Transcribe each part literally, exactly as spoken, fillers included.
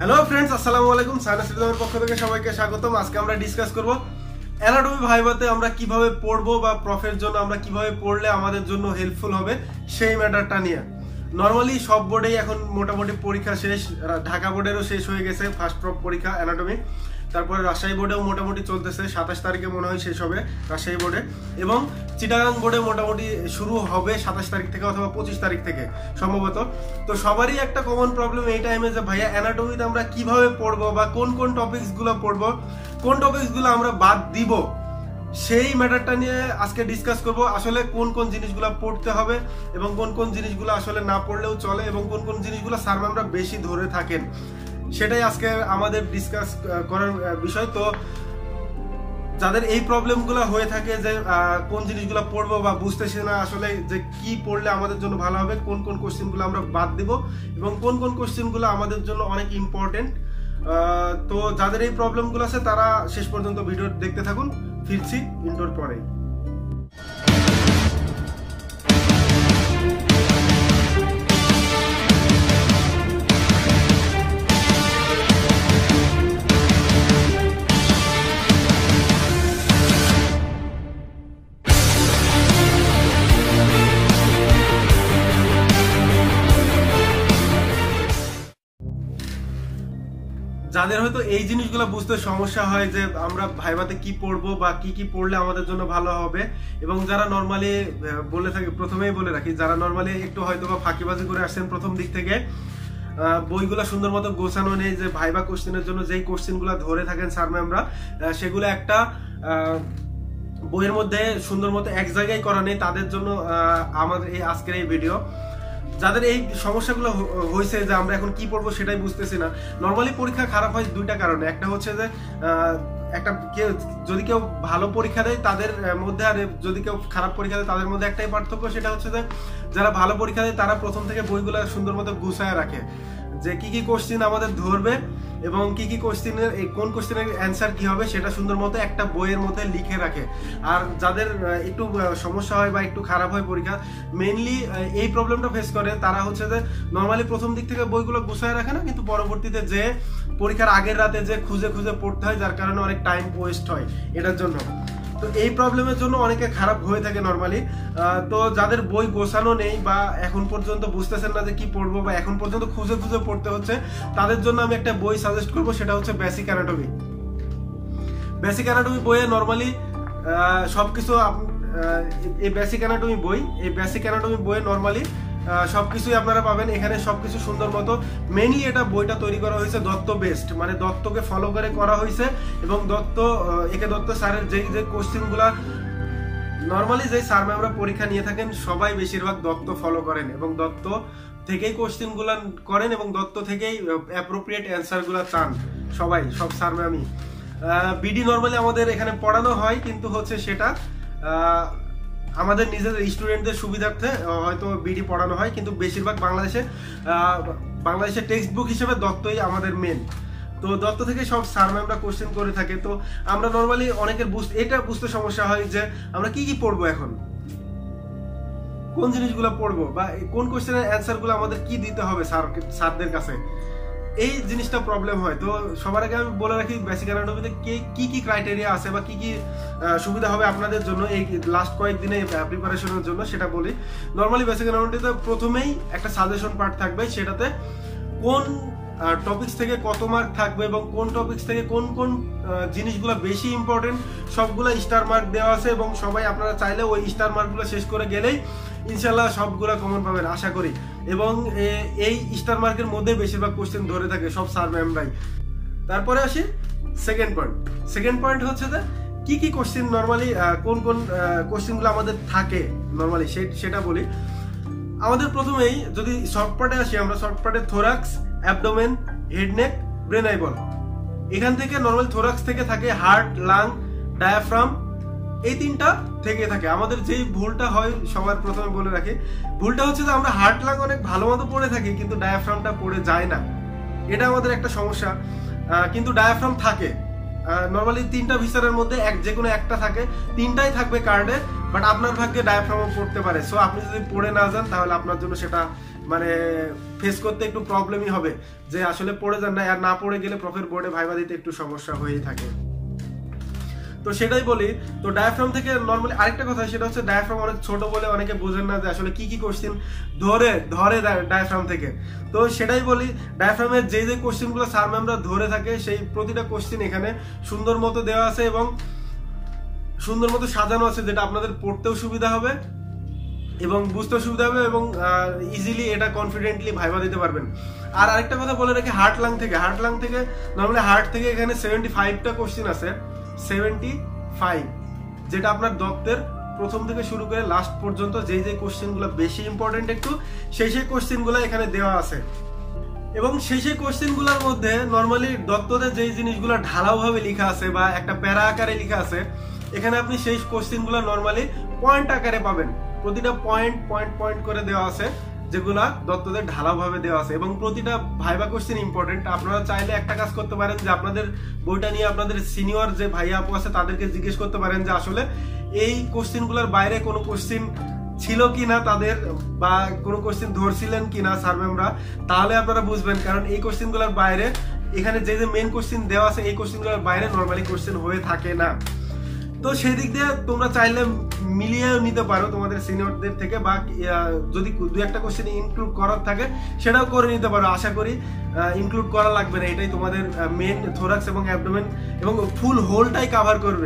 Hello friends, আসসালামু আলাইকুম। Science সিস্টেমের পক্ষ থেকে সবাইকে স্বাগতম। আজকে আমরা ডিসকাস করব অ্যানাটমি ভাইভাতে আমরা কিভাবে পড়বো বা প্রফের জন্য আমরা কিভাবে পড়লে আমাদের জন্য হেল্পফুল হবে সেই ম্যাটারটা নিয়ে। নর্মালি সব বোর্ডেই এখন মোটামুটি পরীক্ষা শেষ, ঢাকা বোর্ডেরও শেষ হয়ে গেছে ফার্স্ট প্রফ পরীক্ষা অ্যানাটমি। তারপরে রাজশাহী বোর্ডেও মোটামুটি চলতেছে, সাতাশ তারিখে মনে হয় শেষ হবে রাজশাহী বোর্ডে, এবং চিটাগাং বোর্ডে মোটামুটি শুরু হবে সাতাশ তারিখ থেকে অথবা পঁচিশ তারিখ থেকে সম্ভবত। তো সবারই একটা কমন প্রবলেম এই টাইমে যে ভাইয়া অ্যানাটমিতে আমরা কিভাবে পড়বো বা কোন কোন টপিকসগুলো পড়বো, কোন টপিকসগুলো আমরা বাদ দিব, সেই ম্যাটারটা নিয়ে আজকে ডিসকাস করব। আসলে কোন কোন জিনিসগুলো পড়তে হবে এবং কোন কোন জিনিসগুলো আসলে না পড়লেও চলে এবং কোন কোন জিনিসগুলো স্যার ম্যামরা বেশি ধরে থাকেন, সেটাই আজকে আমাদের ডিসকাস করার বিষয়। তো যাদের এই প্রবলেমগুলো হয়ে থাকে যে কোন জিনিসগুলো পড়বো বা বুঝতেছি না আসলে যে কি পড়লে আমাদের জন্য ভালো হবে, কোন কোন কোশ্চেনগুলো আমরা বাদ দিব এবং কোন কোন কোশ্চেনগুলো আমাদের জন্য অনেক ইম্পর্টেন্ট, তো যাদের এই প্রবলেমগুলো আছে তারা শেষ পর্যন্ত ভিডিও দেখতে থাকুন। ফিরছি ইন্ডোর পরে। যাদের হয়তো এই জিনিসগুলো বুঝতে সমস্যা হয় যে আমরা ভাইভাতে কি পড়বো বা কি কি পড়লে আমাদের জন্য ভালো হবে, এবং যারা নর্মালি বলে থাকি, প্রথমেই বলে রাখি, যারা নর্মালি একটু হয়তো বা ফাঁকিবাজি করে আসছেন প্রথম দিক থেকে, বইগুলা সুন্দর মতো গোছানো নেই, যে ভাইভা কোশ্চেনের জন্য যেই কোশ্চেনগুলো ধরে থাকেন স্যার ম্যামরা সেগুলো একটা বইয়ের মধ্যে সুন্দর মতো এক জায়গায় করা নেই, তাদের জন্য আমাদের এই আজকের এই ভিডিও। যাদের এই সমস্যাগুলো হয়েছে যে আমরা এখন কি পড়বো সেটাই বুঝতেছি না। নর্মালি পরীক্ষা খারাপ হয় দুইটা কারণে। একটা হচ্ছে যে একটা কেউ যদি কেউ ভালো পরীক্ষা দেয় তাদের মধ্যে, আর যদি কেউ খারাপ পরীক্ষা দেয় তাদের মধ্যে একটাই পার্থক্য, সেটা হচ্ছে যে যারা ভালো পরীক্ষা দেয় তারা প্রথম থেকে বইগুলো সুন্দর মতো গুছায় রাখে, যে কি কি কোশ্চেন আমাদের ধরবে এবং কি কি কোশ্চেনের কোন কোশ্চেনের অ্যান্সার কি হবে সেটা সুন্দর মতো একটা বইয়ের মধ্যে লিখে রাখে। আর যাদের একটু সমস্যা হয় বা একটু খারাপ হয় পরীক্ষা, মেইনলি এই প্রবলেমটা ফেস করে, তারা হচ্ছে যে নর্মালি প্রথম দিক থেকে বইগুলো গুছায় রাখে না, কিন্তু পরবর্তীতে যে পরীক্ষার আগের রাতে যে খুঁজে খুঁজে পড়তে হয়, যার কারণে অনেক টাইম ওয়েস্ট হয় এটার জন্য। তো এই প্রবলেমের জন্য অনেকে খারাপ হয়ে থাকে নর্মালি। তো যাদের বই গোছানো নেই বা এখন পর্যন্ত বুঝতেছেন না যে কি পড়বো বা এখন পর্যন্ত খুঁজে খুঁজে পড়তে হচ্ছে, তাদের জন্য আমি একটা বই সাজেস্ট করবো, সেটা হচ্ছে বেসিক অ্যানাটমি। বেসিক অ্যানাটমি বইয়ে নর্মালি সবকিছু, এই বেসিক অ্যানাটমি বই এই বেসিক অ্যানাটমি বইয়ে নর্মালি সবকিছুই আপনারা পাবেন এখানে, সবকিছু সুন্দর মতো। মেইনলি এটা বইটা তৈরি করা হয়েছে দত্ত বেস্ট, মানে দত্তকে ফলো করে করা হয়েছে, এবং দত্ত একে দত্ত স্যারের যে যে কোশ্চেনগুলা নর্মালি যে স্যার ম্যামরা পরীক্ষা নিয়ে থাকেন সবাই বেশিরভাগ দত্ত ফলো করেন এবং দত্ত থেকেই কোশ্চেনগুলা করেন এবং দত্ত থেকেই অ্যাপ্রোপ্রিয়েট অ্যান্সারগুলা চান সবাই, সব স্যার ম্যামই। বিডি নর্মালি আমাদের এখানে পড়ানো হয়, কিন্তু হচ্ছে সেটা আমাদের নিজেদের স্টুডেন্টদের সুবিধার্থে হয়তো বিডি পড়ানো হয়, কিন্তু বেশিরভাগ বাংলাদেশে বাংলাদেশের টেক্সট বুক হিসেবে দত্তই আমাদের মেন। তো দত্ত থেকে সব স্যার ম্যামরা কোশ্চেন করে থাকে। তো আমরা নর্মালি অনেকের বুঝতে এটা বুঝতে সমস্যা হয় যে আমরা কি কি পড়বো, এখন কোন জিনিসগুলো পড়বো বা কোন কোশ্চেনের অ্যান্সারগুলো আমাদের কি দিতে হবে স্যার স্যারদের কাছে, এই জিনিসটা প্রবলেম হয়। তো সবার আগে আমি বলে রাখি বেসিক অ্যানাটমিতে কি কি ক্রাইটেরিয়া আছে বা কি কি সুবিধা হবে আপনাদের জন্য এই লাস্ট কয়েকদিনে প্রিপারেশনের জন্য, সেটা বলি। নর্মালি বেসিক অ্যানাটমিতে প্রথমেই একটা সাজেশন পার্ট থাকবে, সেটাতে কোন টপিকস থেকে কত মার্ক থাকবে এবং কোন টপিকস থেকে কোন কোন জিনিসগুলো বেশি ইম্পর্টেন্ট সবগুলো স্টার মার্ক দেওয়া আছে, এবং সবাই আপনারা চাইলে ওই স্টার মার্কগুলো শেষ করে গেলেই ইনশাল্লাহ সবগুলো কমন পাবেন আশা করি। এবং এই স্টার মার্কের মধ্যে বেশিরভাগ কোশ্চেন ধরে থাকে সব স্যার ম্যামরাই। তারপরে আসি সেকেন্ড পয়েন্ট। সেকেন্ড পয়েন্ট হচ্ছে যে কি কি কোশ্চেন নর্মালি কোন কোন কোশ্চেনগুলো আমাদের থাকে নর্মালি সেটা বলি। আমাদের প্রথমেই যদি শর্ট পার্টে আসি, আমরা শর্ট পার্টে thorax, abdomen, head neck, brain eyeball, এখান থেকে নর্মাল থোরাক্স থেকে থাকে হার্ট, লাং, ডায়াফ্রাম, এই তিনটা থেকে থাকে। আমাদের যেই ভুলটা হয় সবার প্রথমে বলে রাখি, ভুলটা হচ্ছে যে আমরা হার্ট লাং অনেক ভালো মতো পড়ে থাকি কিন্তু ডায়াফ্রামটা পড়ে যায় না, এটা আমাদের একটা সমস্যা। কিন্তু ডায়াফ্রাম থাকে নর্মালি তিনটা ভিসারের মধ্যে এক যে কোনো একটা থাকে, তিনটাই থাকবে কার্ডে, বাট আপনার ভাগ্যে ডায়াফ্রামও পড়তে পারে। সো আপনি যদি পড়ে না যান তাহলে আপনার জন্য সেটা মানে ফেস করতে একটু প্রবলেমই হবে, যে আসলে পড়ে যান না, আর না পড়ে গেলে প্রফের বোর্ডে ভাইবা দিতে একটু সমস্যা হয়েই থাকে। তো সেটাই বলি। তো ডায়াফ্রাম থেকে নর্মালি আরেকটা কথা, সেটা হচ্ছে ডায়াফ্রাম অনেক ছোট বলে অনেকে বোঝেন না যে আসলে কি কি কোশ্চেন ধরে ধরে ডায়াফ্রাম থেকে। তো সেটাই বলি, ডায়াফ্রামের যে যে কোশ্চেনগুলো স্যার ম্যামরা ধরে থাকে সেই প্রতিটা কোশ্চেন এখানে সুন্দর মতো দেওয়া আছে এবং সুন্দর মতো সাজানো আছে, যেটা আপনাদের পড়তেও সুবিধা হবে এবং বুঝতেও সুবিধা হবে এবং ইজিলি এটা কনফিডেন্টলি ভাইবা দিতে পারবেন। আর আরেকটা কথা বলে রাখি, হার্ট লাং থেকে হার্ট লাং থেকে নর্মালি হার্ট থেকে এখানে সেভেন্টি ফাইভটা কোশ্চেন আছে, সেভেন্টি ফাইভ, যেটা আপনার দত্তের প্রথম থেকে শুরু করে লাস্ট পর্যন্ত যেই যে কোশ্চেনগুলো বেশি ইম্পর্টেন্ট একটু, সেই সেই কোশ্চেনগুলো এখানে দেওয়া আছে। এবং সেই সেই কোশ্চেনগুলোর মধ্যে নর্মালি দত্তদের যেই জিনিসগুলো ঢালাওভাবে লেখা আছে বা একটা প্যারা আকারে লেখা আছে, এখানে আপনি সেই কোশ্চেনগুলো নর্মালি পয়েন্ট আকারে পাবেন। প্রতিটা পয়েন্ট পয়েন্ট পয়েন্ট করে দেওয়া আছে, যেগুলা দত্তদের ঢালাওভাবে দেওয়া আছে এবং প্রতিটা ভাইবা কোশ্চেন ইম্পর্টেন্ট। আপনারা চাইলে একটা কাজ করতে পারেন যে আপনাদের বইটা নিয়ে আপনাদের সিনিয়র যে ভাইয়া আপু আছে তাদেরকে জিজ্ঞেস করতে পারেন যে আসলে এই কোশ্চেনগুলোর বাইরে কোনো কোশ্চেন ছিল কিনা তাদের, বা কোনো কোশ্চেন ধরছিলেন কিনা স্যার ম্যামরা, তাহলে আপনারা বুঝবেন। কারণ এই কোশ্চেনগুলোর বাইরে এখানে যে যে মেন কোশ্চেন দেওয়া আছে এই কোশ্চেনগুলোর বাইরে নর্মালি কোশ্চেন হয়ে থাকে না। তো সেই দিক দিয়ে তোমরা চাইলে মিলিয়ে নিতে পারো তোমাদের সিনিয়রদের থেকে, বা যদি দু একটা কোশ্চেন ইনক্লুড করার থাকে সেটাও করে নিতে পারো। আশা করি ইনক্লুড করা লাগবে না, এটাই তোমাদের মেন থোরাক্স এবং অ্যাবডোমেন এবং ফুল হোলটাই কভার করবে।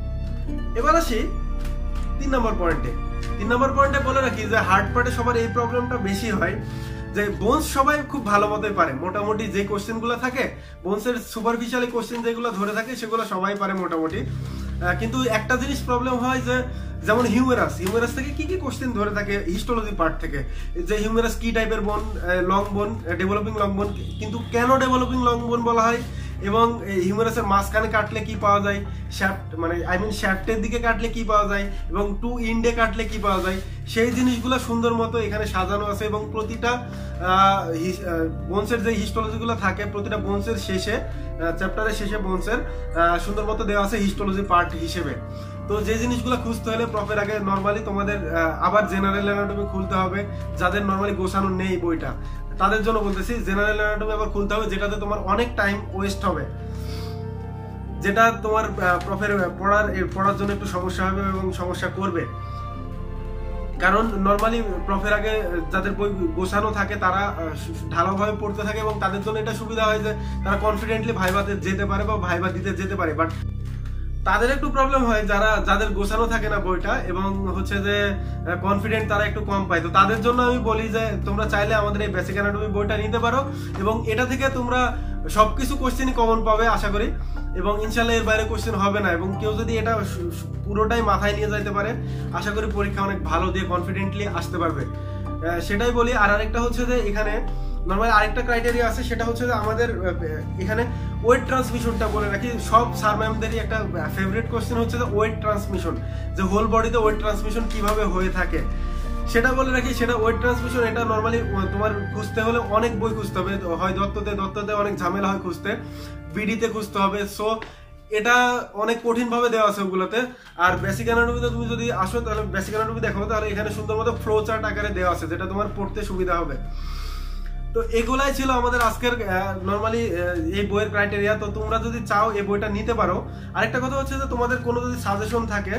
এবার আসি তিন নম্বর পয়েন্টে। তিন নম্বর পয়েন্টে বলে রাখি যে হার্ট পার্টে সবার এই প্রবলেমটা বেশি হয়, যে বোনস সবাই খুব ভালো মতোই পারে, মোটামুটি যে কোশ্চেনগুলো থাকে বোনসের সুপারফিশিয়ালি কোশ্চেন যেগুলো ধরে থাকে সেগুলো সবাই পারে মোটামুটি। কিন্তু একটা জিনিস প্রবলেম হয় যে যেমন হিউমেরাস, হিউমেরাস থেকে কি কি কোশ্চেন ধরে থাকে হিস্টোলজি পার্ট থেকে, যে হিউমেরাস কি টাইপের বোন, লং বোন, ডেভেলপিং লং বোন, কিন্তু কেন ডেভেলপিং লং বোন বলা হয় এবং হিউমেরাসের মাঝখানে কাটলে কি পাওয়া যায়, শ্যাফট মানে আই মিন শ্যাফটের দিকে কাটলে কি পাওয়া যায় এবং টু ইন্ডে কাটলে কি পাওয়া যায়, সেই জিনিসগুলো সুন্দর মতো এখানে সাজানো আছে। এবং প্রতিটা বোনসের যে হিস্টোলজিগুলো থাকে প্রতিটা বোনসের শেষে, চ্যাপ্টারের শেষে বোনসের সুন্দর মতো দেওয়া আছে হিস্টোলজি পার্ট হিসেবে। তো যে জিনিসগুলো খুঁজতে হলে প্রফের আগে নর্মালি তোমাদের আবার জেনারেল অ্যানাটমি খুলতে হবে, যাদের নর্মালি গোছানো নেই বইটা তাদের জন্য বলতেছি জেনারেল অ্যানাটমি আবার খুলতে হবে, যেটাতে তোমার অনেক টাইম ওয়েস্ট হবে, যেটা তোমার প্রফের পড়ার পড়ার জন্য একটু সমস্যা হবে এবং সমস্যা করবে। কারণ নর্মালি প্রফের আগে যাদের বই গোছানো থাকে তারা ঢালাওভাবে পড়তে থাকে এবং তাদের জন্য এটা সুবিধা হয় যে তারা কনফিডেন্টলি ভাইভাতে যেতে পারে বা ভাইভা দিতে যেতে পারে। বাট তাদের একটু প্রবলেম হয় যারা যাদের গোছানো থাকে না বইটা এবং হচ্ছে যে কনফিডেন্ট তারা একটু কম পায়। তো তাদের জন্য আমি বলি যে তোমরা চাইলে আমাদের এই বেসিক অ্যানাটমি বইটা নিতে পারো এবং এটা থেকে তোমরা সবকিছু কোশ্চেনই কমন পাবে আশা করি, এবং ইনশাল্লাহ এর বাইরে কোশ্চেন হবে না। এবং কেউ যদি এটা পুরোটাই মাথায় নিয়ে যাইতে পারে আশা করি পরীক্ষা অনেক ভালো দিয়ে কনফিডেন্টলি আসতে পারবে, সেটাই বলি। আর আরেকটা হচ্ছে যে এখানে নর্মালি আরেকটা ক্রাইটেরিয়া আছে, সেটা হচ্ছে যে আমাদের এখানে ওয়েট ট্রান্সমিশনটা বলে রাখি। সব স্যার ম্যামদেরই একটা ফেভারিট কোশ্চেন হচ্ছে যে ওয়েট ট্রান্সমিশন, যে হোল বডিতে ওয়েট ট্রান্সমিশন কিভাবে হয়ে থাকে সেটা বলে রাখি। সেটা ওয়েট ট্রান্সমিশন এটা নর্মালি তোমার খুঁজতে হলে অনেক বই খুঁজতে হবে, হয় দত্ততে দত্ততে অনেক ঝামেলা হয় খুঁজতে, বিডিতে খুঁজতে হবে। সো এটা অনেক কঠিন ভাবে দেওয়া আছে ওগুলোতে। আর বেসিক অ্যানাটমিতে তুমি যদি আসো তাহলে বেসিক অ্যানাটমি দেখো, তাহলে এখানে সুন্দর মতো ফ্লো চার্ট আকারে দেওয়া আছে, যেটা তোমার পড়তে সুবিধা হবে। তো এগুলাই ছিল আমাদের আজকের নর্মালি এই বইয়ের ক্রাইটেরিয়া। তো তোমরা যদি চাও এই বইটা নিতে পারো। আরেকটা কথা হচ্ছে যে তোমাদের কোনো যদি সাজেশন থাকে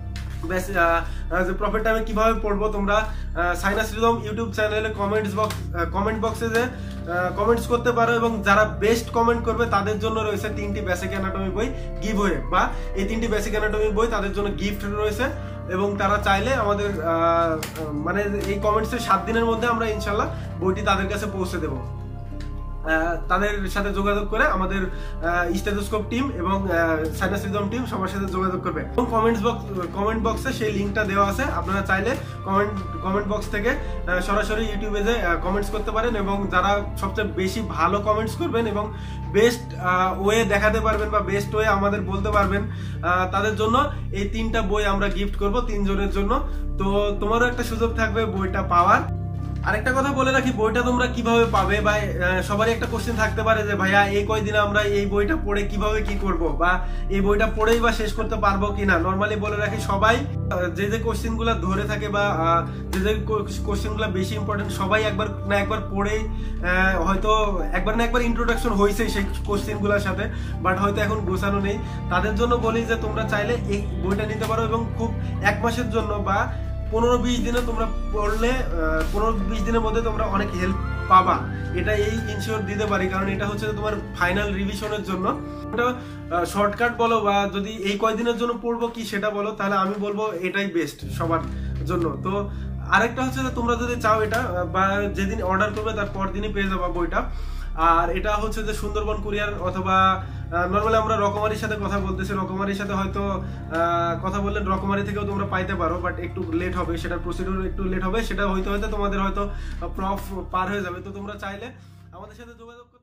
যে প্রফেট টাইমে কিভাবে পড়বো, তোমরা সাইনাস রিদম ইউটিউব চ্যানেলে কমেন্টস বক্স কমেন্ট বক্সে যে কমেন্টস করতে পারো, এবং যারা বেস্ট কমেন্ট করবে তাদের জন্য রয়েছে তিনটি বেসিক অ্যানাটমি বই গিভ ওয়ে, বা এই তিনটি বেসিক অ্যানাটমি বই তাদের জন্য গিফট রয়েছে। এবং তারা চাইলে আমাদের মানে এই কমেন্টসের সাত দিনের মধ্যে আমরা ইনশাল্লাহ বইটি তাদের কাছে পৌঁছে দেবো। তাদের সাথে যোগাযোগ করে আমাদের স্টেথোস্কোপ টিম এবং সাইনাস রিদম টিম সবার সাথে যোগাযোগ করবে। এবং কমেন্টস বক্স কমেন্ট বক্সে সেই লিঙ্কটা দেওয়া আছে, আপনারা চাইলে কমেন্ট কমেন্ট বক্স থেকে সরাসরি ইউটিউবে যে কমেন্টস করতে পারেন, এবং যারা সবচেয়ে বেশি ভালো কমেন্টস করবেন এবং বেস্ট ওয়ে দেখাতে পারবেন বা বেস্ট ওয়ে আমাদের বলতে পারবেন তাদের জন্য এই তিনটা বই আমরা গিফট করব তিনজনের জন্য। তো তোমারও একটা সুযোগ থাকবে বইটা পাওয়ার। আরেকটা কথা বলে রাখি, বইটা তোমরা কিভাবে পাবে বা সবারই একটা কোশ্চেন থাকতে পারে যে ভাইয়া এই কয়দিনে আমরা এই বইটা পড়ে কিভাবে কি করব বা এই বইটা পড়েই বা শেষ করতে পারবো কিনা। নরমালি বলে রাখি, সবাই যে যে কোশ্চেন গুলা ধরে থাকে বা যে যে কোশ্চেন গুলা বেশি ইম্পর্টেন্ট সবাই একবার না একবার পড়েই হয়তো একবার না একবার ইন্ট্রোডাকশন হয়েছে সেই কোশ্চেন গুলার সাথে, বাট হয়তো এখন গোছানো নেই। তাদের জন্য বলি যে তোমরা চাইলে এই বইটা নিতে পারো এবং খুব এক মাসের জন্য বা পনেরো বিশ দিনে তোমরা পড়লে পনেরো বিশ দিনের মধ্যে তোমরা অনেক হেল্প পাবা, এটা এই ইনশিওর দিতে পারি। কারণ এটা হচ্ছে তোমার ফাইনাল রিভিশনের জন্য। এটা শর্টকাট বলো বা যদি এই কয়দিনের জন্য পড়বো কি সেটা বলো, তাহলে আমি বলবো এটাই বেস্ট সবার জন্য। তো আরেকটা হচ্ছে যে তোমরা যদি চাও এটা বা যেদিন অর্ডার করবে তার পর দিনই পেয়ে যাবা বইটা। আর এটা হচ্ছে যে সুন্দরবন কুরিয়ার অথবা নর্মালি আমরা রকমারির সাথে কথা বলতেছি, রকমারির সাথে হয়তো কথা বললে রকমারি থেকেও তোমরা পাইতে পারো, বাট একটু লেট হবে, সেটা প্রসিডিউর একটু লেট হবে, সেটা হয়তো হয়তো তোমাদের হয়তো প্রফ পার হয়ে যাবে। তো তোমরা চাইলে আমাদের সাথে যোগাযোগ